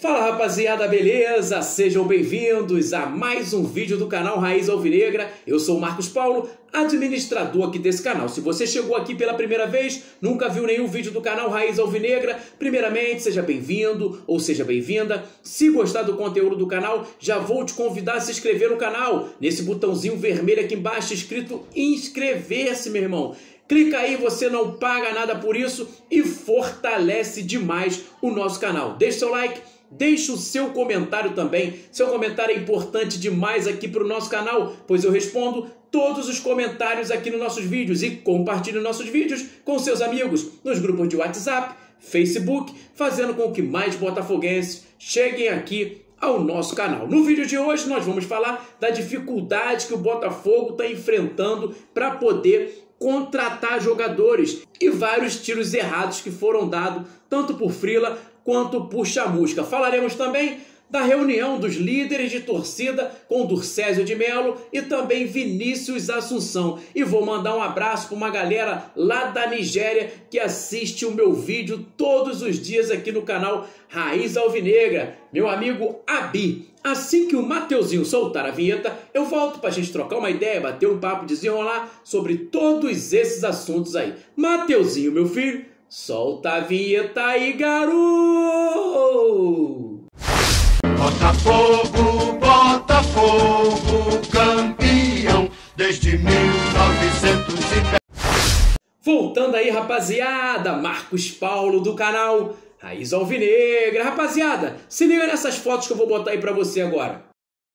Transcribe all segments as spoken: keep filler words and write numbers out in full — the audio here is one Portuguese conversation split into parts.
Fala rapaziada, beleza? Sejam bem-vindos a mais um vídeo do canal Raiz Alvinegra. Eu sou o Marcos Paulo, administrador aqui desse canal. Se você chegou aqui pela primeira vez, nunca viu nenhum vídeo do canal Raiz Alvinegra, primeiramente seja bem-vindo ou seja bem-vinda. Se gostar do conteúdo do canal, já vou te convidar a se inscrever no canal, nesse botãozinho vermelho aqui embaixo escrito inscrever-se, meu irmão. Clica aí, você não paga nada por isso e fortalece demais o nosso canal. Deixe seu like, deixe o seu comentário também. Seu comentário é importante demais aqui para o nosso canal, pois eu respondo todos os comentários aqui nos nossos vídeos. E compartilhe nossos vídeos com seus amigos nos grupos de WhatsApp, Facebook, fazendo com que mais botafoguenses cheguem aqui ao nosso canal. No vídeo de hoje nós vamos falar da dificuldade que o Botafogo está enfrentando para poder contratar jogadores e vários tiros errados que foram dados tanto por Frila quanto por Chamusca. Falaremos também da reunião dos líderes de torcida com Durcésio de Melo e também Vinícius Assunção. E vou mandar um abraço para uma galera lá da Nigéria que assiste o meu vídeo todos os dias aqui no canal Raiz Alvinegra, meu amigo Abi. Assim que o Mateuzinho soltar a vinheta, eu volto para a gente trocar uma ideia, bater um papo, desenrolar sobre todos esses assuntos aí. Mateuzinho, meu filho, solta a vinheta aí, garoto! Botafogo, Botafogo, campeão desde mil novecentos e dez. Voltando aí, rapaziada, Marcos Paulo do canal Raiz Alvinegra. Rapaziada, se liga nessas fotos que eu vou botar aí pra você agora.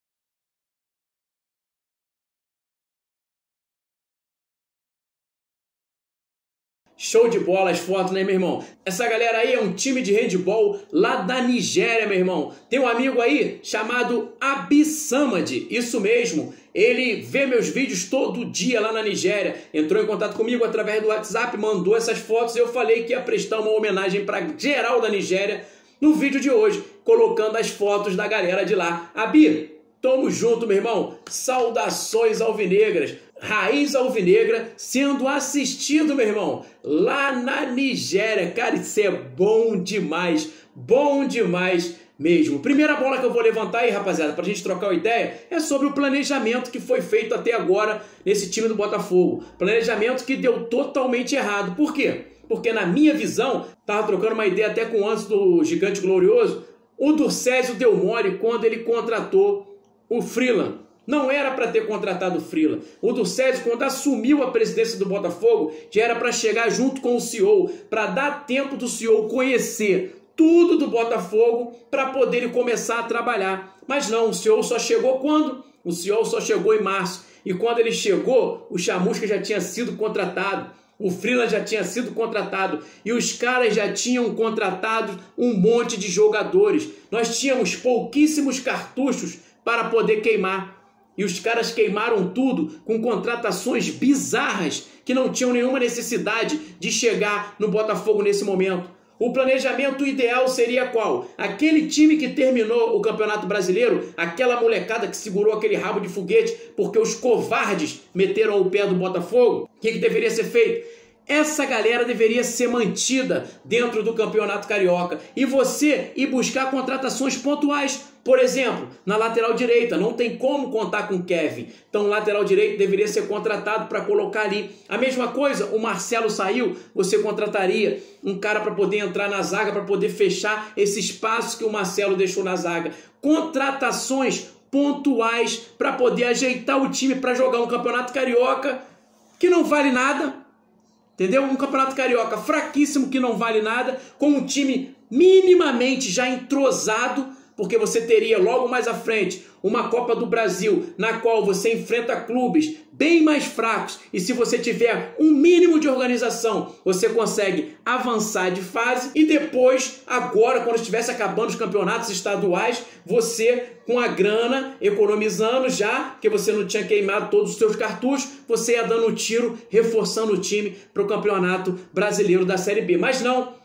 Show de bola as fotos, né, meu irmão? Essa galera aí é um time de handball lá da Nigéria, meu irmão. Tem um amigo aí chamado Abi Samad, isso mesmo. Ele vê meus vídeos todo dia lá na Nigéria. Entrou em contato comigo através do WhatsApp, mandou essas fotos e eu falei que ia prestar uma homenagem para geral da Nigéria no vídeo de hoje, colocando as fotos da galera de lá. Abi, tamo junto, meu irmão. Saudações alvinegras. Raiz Alvinegra sendo assistido, meu irmão, lá na Nigéria. Cara, isso é bom demais, bom demais mesmo. Primeira bola que eu vou levantar aí, rapaziada, pra gente trocar uma ideia, é sobre o planejamento que foi feito até agora nesse time do Botafogo. Planejamento que deu totalmente errado. Por quê? Porque na minha visão, tava trocando uma ideia até com o antes do Gigante Glorioso, o Durcésio deu mole quando ele contratou o Freeland. Não era para ter contratado o Frila. O Durcésio, quando assumiu a presidência do Botafogo, já era para chegar junto com o C E O, para dar tempo do C E O conhecer tudo do Botafogo, para poder ele começar a trabalhar. Mas não, o C E O só chegou quando? O C E O só chegou em março. E quando ele chegou, o Chamusca já tinha sido contratado. O Frila já tinha sido contratado e os caras já tinham contratado um monte de jogadores. Nós tínhamos pouquíssimos cartuchos para poder queimar. E os caras queimaram tudo com contratações bizarras que não tinham nenhuma necessidade de chegar no Botafogo nesse momento. O planejamento ideal seria qual? Aquele time que terminou o Campeonato Brasileiro, aquela molecada que segurou aquele rabo de foguete porque os covardes meteram o pé do Botafogo. O que, que deveria ser feito? Essa galera deveria ser mantida dentro do Campeonato Carioca e você ir buscar contratações pontuais. Por exemplo, na lateral direita, não tem como contar com o Kevin. Então, o lateral direito deveria ser contratado para colocar ali. A mesma coisa, o Marcelo saiu, você contrataria um cara para poder entrar na zaga, para poder fechar esse espaço que o Marcelo deixou na zaga. Contratações pontuais para poder ajeitar o time para jogar um Campeonato Carioca que não vale nada. Entendeu? Um Campeonato Carioca fraquíssimo que não vale nada, com um time minimamente já entrosado, porque você teria logo mais à frente uma Copa do Brasil na qual você enfrenta clubes bem mais fracos e se você tiver um mínimo de organização, você consegue avançar de fase e depois, agora, quando estivesse acabando os campeonatos estaduais, você, com a grana, economizando já, porque você não tinha queimado todos os seus cartuchos, você ia dando um tiro, reforçando o time para o Campeonato Brasileiro da Série B. Mas não,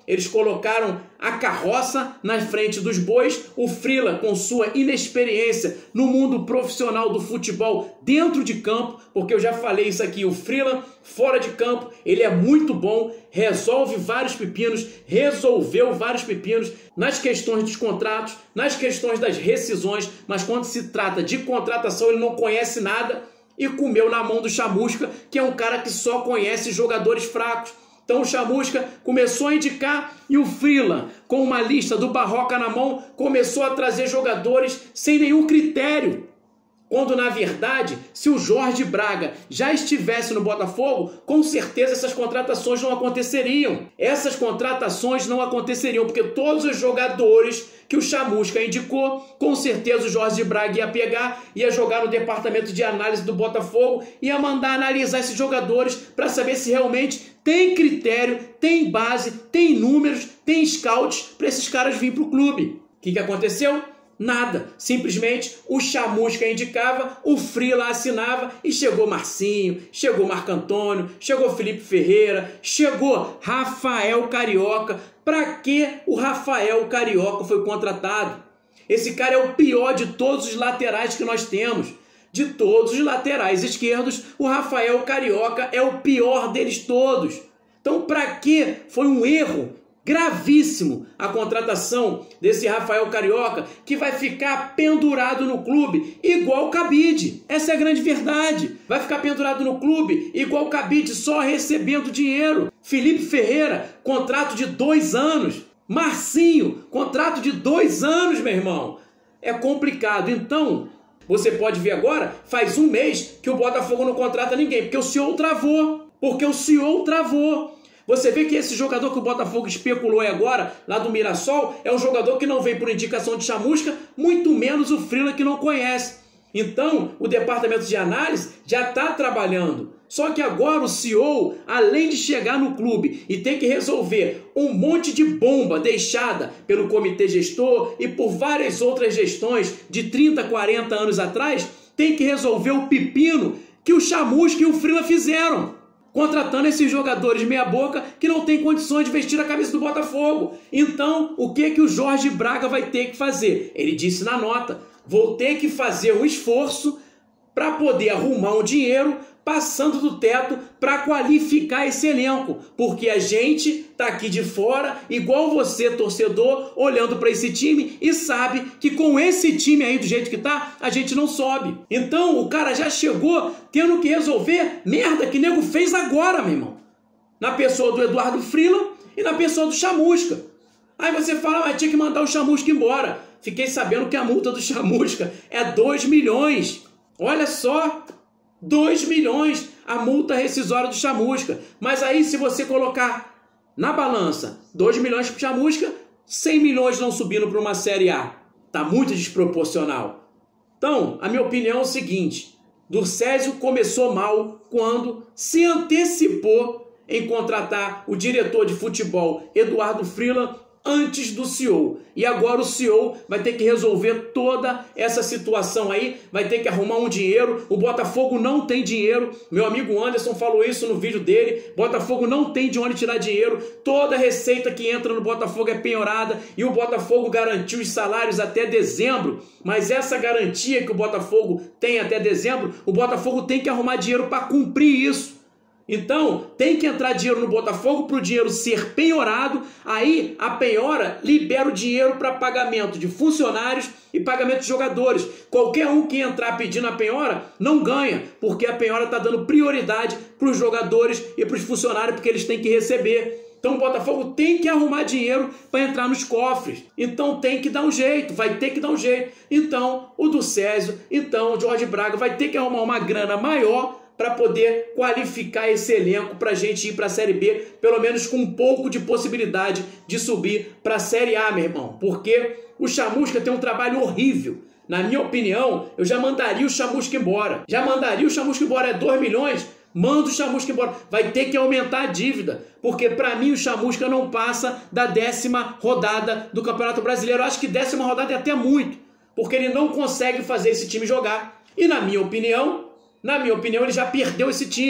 Eles colocaram a carroça na frente dos bois. O Frila, com sua inexperiência no mundo profissional do futebol dentro de campo, porque eu já falei isso aqui, o Frila fora de campo, ele é muito bom, resolve vários pepinos, resolveu vários pepinos nas questões dos contratos, nas questões das rescisões, mas quando se trata de contratação ele não conhece nada e comeu na mão do Chamusca, que é um cara que só conhece jogadores fracos. Então o Chamusca começou a indicar e o Frila, com uma lista do Barroca na mão, começou a trazer jogadores sem nenhum critério. Quando, na verdade, se o Jorge Braga já estivesse no Botafogo, com certeza essas contratações não aconteceriam. Essas contratações não aconteceriam, porque todos os jogadores que o Chamusca indicou, com certeza o Jorge Braga ia pegar, ia jogar no departamento de análise do Botafogo, ia mandar analisar esses jogadores para saber se realmente tem critério, tem base, tem números, tem scouts para esses caras virem para o clube. O que, que aconteceu? Nada. Simplesmente o Chamusca indicava, o Frila assinava e chegou Marcinho, chegou Marco Antônio, chegou Felipe Ferreira, chegou Rafael Carioca. Para que o Rafael Carioca foi contratado? Esse cara é o pior de todos os laterais que nós temos. De todos os laterais esquerdos, o Rafael Carioca é o pior deles todos. Então, para que foi um erro gravíssimo a contratação desse Rafael Carioca, que vai ficar pendurado no clube igual o Cabide? Essa é a grande verdade. Vai ficar pendurado no clube igual o Cabide, só recebendo dinheiro. Felipe Ferreira, contrato de dois anos. Marcinho, contrato de dois anos, meu irmão. É complicado. Então, você pode ver agora, faz um mês que o Botafogo não contrata ninguém, porque o C E O travou. Porque o C E O travou. Você vê que esse jogador que o Botafogo especulou agora, lá do Mirassol, é um jogador que não vem por indicação de Chamusca, muito menos o Frila, que não conhece. Então, o departamento de análise já está trabalhando. Só que agora o C E O, além de chegar no clube e ter que resolver um monte de bomba deixada pelo comitê gestor e por várias outras gestões de trinta, quarenta anos atrás, tem que resolver o pepino que o Chamusca e o Frila fizeram, contratando esses jogadores meia boca que não tem condições de vestir a camisa do Botafogo. Então, o que que o Jorge Braga vai ter que fazer? Ele disse na nota: vou ter que fazer um esforço para poder arrumar um dinheiro passando do teto para qualificar esse elenco, porque a gente tá aqui de fora, igual você, torcedor, olhando para esse time e sabe que com esse time aí do jeito que tá, a gente não sobe. Então o cara já chegou tendo que resolver merda que nego fez agora, meu irmão, na pessoa do Eduardo Frila e na pessoa do Chamusca. Aí você fala, mas tinha que mandar o Chamusca embora. Fiquei sabendo que a multa do Chamusca é dois milhões. Olha só, dois milhões a multa rescisória do Chamusca. Mas aí, se você colocar na balança dois milhões para o Chamusca, cem milhões não subindo para uma Série A. Tá muito desproporcional. Então, a minha opinião é o seguinte: Durcésio começou mal quando se antecipou em contratar o diretor de futebol Eduardo Frila antes do C E O. E agora o C E O vai ter que resolver toda essa situação aí, vai ter que arrumar um dinheiro. O Botafogo não tem dinheiro. Meu amigo Anderson falou isso no vídeo dele. Botafogo não tem de onde tirar dinheiro. Toda receita que entra no Botafogo é penhorada e o Botafogo garantiu os salários até dezembro. Mas essa garantia que o Botafogo tem até dezembro, o Botafogo tem que arrumar dinheiro para cumprir isso. Então, tem que entrar dinheiro no Botafogo para o dinheiro ser penhorado. Aí, a penhora libera o dinheiro para pagamento de funcionários e pagamento de jogadores. Qualquer um que entrar pedindo a penhora não ganha, porque a penhora está dando prioridade para os jogadores e para os funcionários, porque eles têm que receber. Então, o Botafogo tem que arrumar dinheiro para entrar nos cofres. Então, tem que dar um jeito, vai ter que dar um jeito. Então, o Durcésio, então, o Jorge Braga vai ter que arrumar uma grana maior para poder qualificar esse elenco para a gente ir para a Série B, pelo menos com um pouco de possibilidade de subir para a Série A, meu irmão. Porque o Chamusca tem um trabalho horrível. Na minha opinião, eu já mandaria o Chamusca embora. Já mandaria o Chamusca embora. É dois milhões? Manda o Chamusca embora. Vai ter que aumentar a dívida. Porque para mim o Chamusca não passa da décima rodada do Campeonato Brasileiro. Eu acho que décima rodada é até muito. Porque ele não consegue fazer esse time jogar. E na minha opinião... Na minha opinião, ele já perdeu esse time.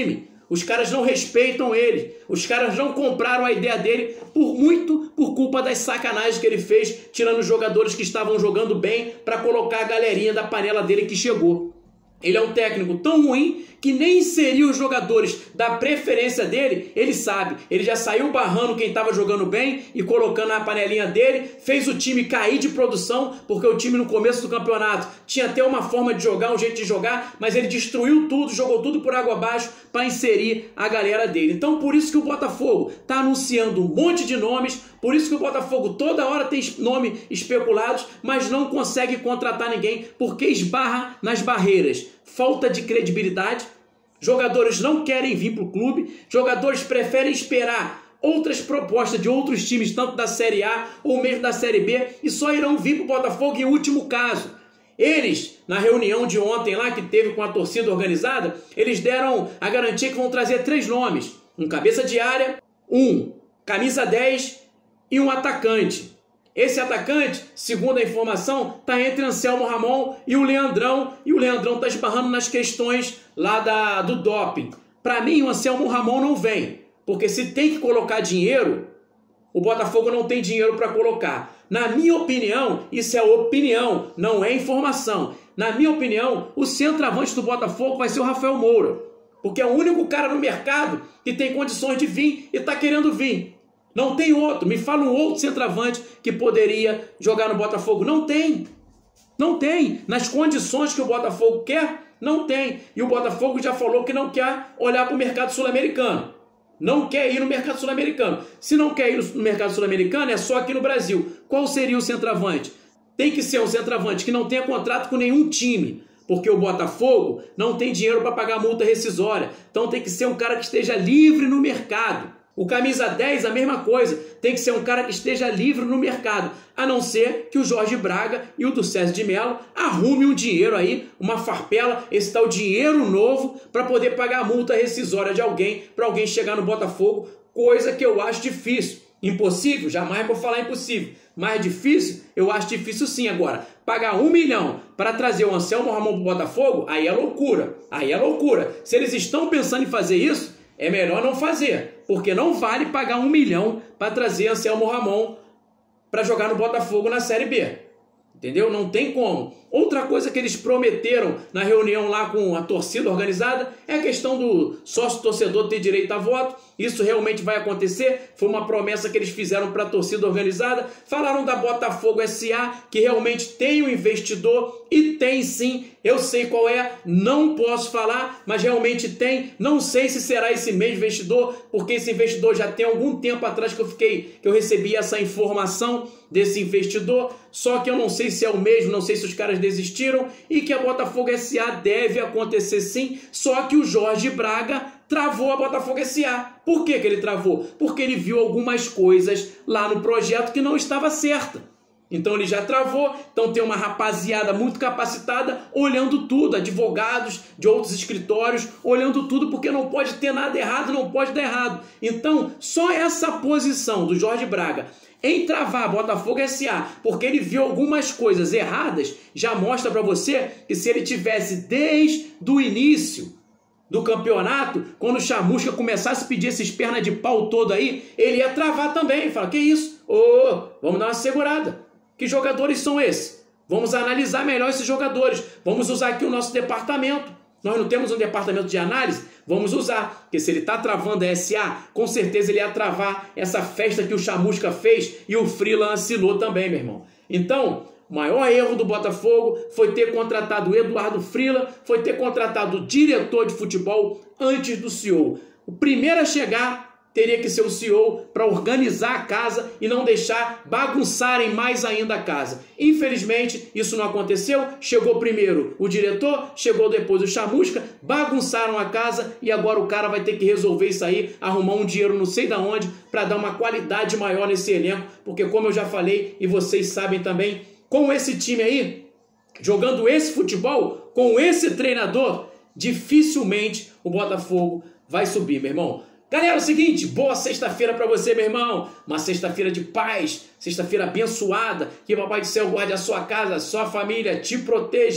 Os caras não respeitam ele. Os caras não compraram a ideia dele por muito por culpa das sacanagens que ele fez, tirando os jogadores que estavam jogando bem para colocar a galerinha da panela dele que chegou. Ele é um técnico tão ruim que nem inseriu os jogadores da preferência dele, ele sabe. Ele já saiu barrando quem estava jogando bem e colocando na panelinha dele, fez o time cair de produção, porque o time no começo do campeonato tinha até uma forma de jogar, um jeito de jogar, mas ele destruiu tudo, jogou tudo por água abaixo para inserir a galera dele. Então por isso que o Botafogo está anunciando um monte de nomes, por isso que o Botafogo toda hora tem nomes especulados, mas não consegue contratar ninguém, porque esbarra nas barreiras. Falta de credibilidade, jogadores não querem vir para o clube, jogadores preferem esperar outras propostas de outros times, tanto da Série A ou mesmo da Série B, e só irão vir para o Botafogo em último caso. Eles, na reunião de ontem lá que teve com a torcida organizada, eles deram a garantia que vão trazer três nomes: um cabeça de área, um camisa dez e um atacante. Esse atacante, segundo a informação, está entre Anselmo Ramon e o Leandrão, e o Leandrão está esbarrando nas questões lá da, do doping. Para mim, o Anselmo Ramon não vem, porque se tem que colocar dinheiro, o Botafogo não tem dinheiro para colocar. Na minha opinião, isso é opinião, não é informação. Na minha opinião, o centroavante do Botafogo vai ser o Rafael Moura, porque é o único cara no mercado que tem condições de vir e está querendo vir. Não tem outro. Me fala um outro centroavante que poderia jogar no Botafogo. Não tem. Não tem. Nas condições que o Botafogo quer, não tem. E o Botafogo já falou que não quer olhar para o mercado sul-americano. Não quer ir no mercado sul-americano. Se não quer ir no mercado sul-americano, é só aqui no Brasil. Qual seria o centroavante? Tem que ser um centroavante que não tenha contrato com nenhum time, porque o Botafogo não tem dinheiro para pagar multa rescisória. Então tem que ser um cara que esteja livre no mercado. O camisa dez, a mesma coisa, tem que ser um cara que esteja livre no mercado, a não ser que o Jorge Braga e o do César de Mello arrume um dinheiro aí, uma farpela, esse tal dinheiro novo, para poder pagar a multa rescisória de alguém, para alguém chegar no Botafogo, coisa que eu acho difícil. Impossível? Jamais vou falar impossível. Mais difícil? Eu acho difícil sim. Agora, pagar um milhão para trazer o Anselmo Ramon para o Botafogo, aí é loucura. Aí é loucura. Se eles estão pensando em fazer isso, é melhor não fazer, porque não vale pagar um milhão para trazer Anselmo Ramon para jogar no Botafogo na Série B. Entendeu? Não tem como. Outra coisa que eles prometeram na reunião lá com a torcida organizada é a questão do sócio-torcedor ter direito a voto. Isso realmente vai acontecer. Foi uma promessa que eles fizeram para a torcida organizada. Falaram da Botafogo S A, que realmente tem um investidor, e tem sim. Eu sei qual é, não posso falar, mas realmente tem. Não sei se será esse mesmo investidor, porque esse investidor já tem algum tempo atrás que eu fiquei, que eu recebi essa informação desse investidor, só que eu não sei se é o mesmo, não sei se os caras desistiram, e que a Botafogo S A deve acontecer sim, só que o Jorge Braga travou a Botafogo S A. Por que que ele travou? Porque ele viu algumas coisas lá no projeto que não estava certa. Então ele já travou, então tem uma rapaziada muito capacitada olhando tudo, advogados de outros escritórios olhando tudo, porque não pode ter nada errado, não pode dar errado. Então só essa posição do Jorge Braga em travar Botafogo S A, porque ele viu algumas coisas erradas, já mostra para você que se ele tivesse desde o início do campeonato, quando o Chamusca começasse a pedir esses pernas de pau todo aí, ele ia travar também. Fala, que isso? Ô, oh, vamos dar uma segurada. Que jogadores são esses? Vamos analisar melhor esses jogadores. Vamos usar aqui o nosso departamento. Nós não temos um departamento de análise? Vamos usar. Porque se ele está travando a S A, com certeza ele ia travar essa festa que o Chamusca fez e o Freeland assinou também, meu irmão. Então, o maior erro do Botafogo foi ter contratado o Eduardo Freeland, foi ter contratado o diretor de futebol antes do C E O. O primeiro a chegar teria que ser o C E O para organizar a casa e não deixar bagunçarem mais ainda a casa. Infelizmente, isso não aconteceu. Chegou primeiro o diretor, chegou depois o Chamusca, bagunçaram a casa e agora o cara vai ter que resolver isso aí, arrumar um dinheiro não sei da onde para dar uma qualidade maior nesse elenco, porque como eu já falei e vocês sabem também, com esse time aí, jogando esse futebol, com esse treinador, dificilmente o Botafogo vai subir, meu irmão. Galera, é o seguinte, boa sexta-feira para você, meu irmão. Uma sexta-feira de paz, sexta-feira abençoada. Que o Papai do Céu guarde a sua casa, a sua família, te proteja,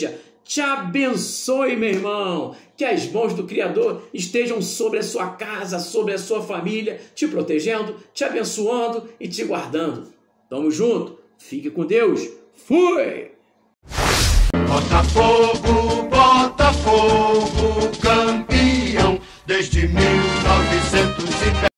te abençoe, meu irmão. Que as mãos do Criador estejam sobre a sua casa, sobre a sua família, te protegendo, te abençoando e te guardando. Tamo junto. Fique com Deus. Fui! Botafogo, Botafogo, campeão desde mil novecentos e